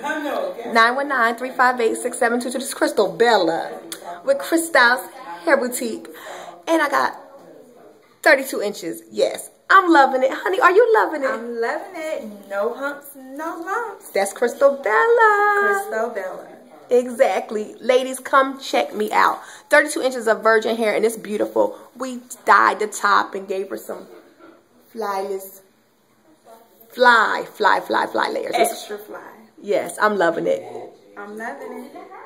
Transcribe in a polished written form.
919-358-6722. This is Crystal Bella with Crystal's Hair Boutique. And I got 32 inches. Yes. I'm loving it. Honey, are you loving it? I'm loving it. No humps, no lumps. That's Crystal Bella. Crystal Bella. Exactly. Ladies, come check me out. 32 inches of virgin hair, and it's beautiful. We dyed the top and gave her some flyless, fly layers. Extra fly. Yes, I'm loving it. I'm loving it.